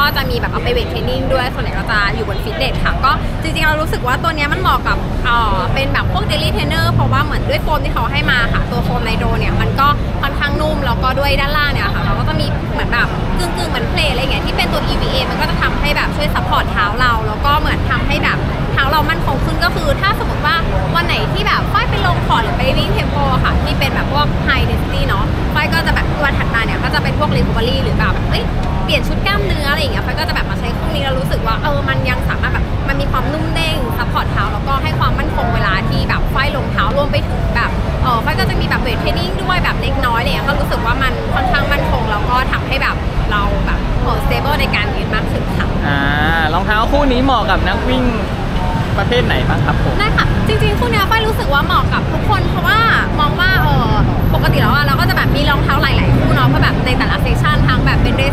ก็จะมีแบบเอาไปเวทเทรนนิ่งด้วยส่วนใหญ่ก็จะอยู่บนฟิตเนสค่ะก็จริงๆเรารู้สึกว่าตัวนี้มันเหมาะกับเป็นแบบพวกเดลี่เทรนเนอร์เพราะว่าเหมือนด้วยโฟมที่เขาให้มาค่ะตัวโฟมไนโตรเนี่ยมันก็ค่อนข้างนุ่มแล้วก็ด้วยด้านล่างเนี่ยค่ะเราก็จะมีเหมือนแบบกึ่งเหมือนเพลย์อะไรเงี้ยที่เป็นตัว EVA มันก็จะทำให้แบบช่วยซัพพอร์ตเท้าเราแล้วก็เหมือนทำให้แบบเท้าเรามั่นคงขึ้นก็คือถ้าสมมติว่าวันไหนที่แบบฝ้ายไปลงคอร์ดหรือไปวิ่งเทมโปค่ะที่เป็นแบบพวก high density เนาะฝ้ายก็จะแบบวันถัดมาเนี่ยก็จะเป็นพวก recovery หรือแบบเปลี่ยนชุดกล้ามเนื้ออะไรอย่างเงี้ยฝ้ายก็จะแบบมาใช้คู่นี้แล้วรู้สึกว่ามันยังสามารถแบบมันมีความนุ่มเด้งซัพพอร์ตเท้าแล้วก็ให้ความมั่นคงเวลาที่แบบฝ้ายลงเท้ารวมไปถึงแบบฝ้ายก็จะมีแบบเวทเทรนนิ่งด้วยแบบเล็กน้อยเนี่ยก็รู้สึกว่ามันค่อนข้างมั่นคงแล้วก็ทำให้แบบเราแบบstable ในการยืนมากขึ้นค่ะรองเท้าคู่นี้เหมาะกับนักวิ่งประเภทไหนบ้างครับผมได้ค่ะจริงๆคู่นี้ฝ้ายรู้สึกว่าเหมาะกับทุกคนเพราะว่ามองว่าปกติแล้วเราก็จะแบบมีรองเท้าหลายๆคู่เนาะเพราะแบบในแต่ละเซสชันทั้งแบบเป็นเร